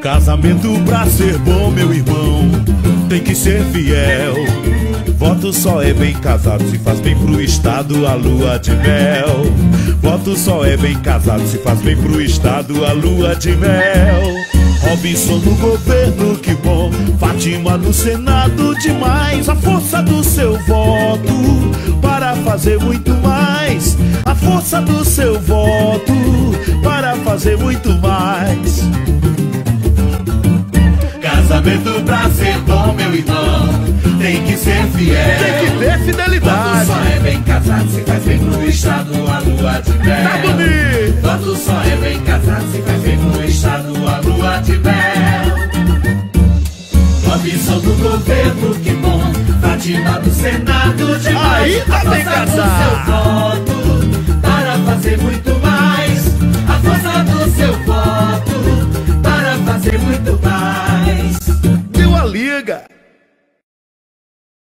Casamento pra ser bom, meu irmão, tem que ser fiel. Voto só é bem casado se faz bem pro estado a lua de mel. Voto só é bem casado se faz bem pro estado a lua de mel. Robinson no governo, que bom. Fátima no Senado, demais. A força do seu voto para fazer muito mais. A força do seu voto para fazer muito mais. Casamento pra ser bom, meu irmão, tem que ser fiel. Tem que ter fidelidade. Voto só é bem casado se faz bem pro estado a lua de mel. Tá bonito. Voto só é bem casado se faz bem pro estado a lua de mel. Robinson do governo, que bom. Fátima do Senado, demais. Aí tá bem casado. Seu voto para fazer muito mais. A força do seu voto para fazer muito mais. Deu a liga.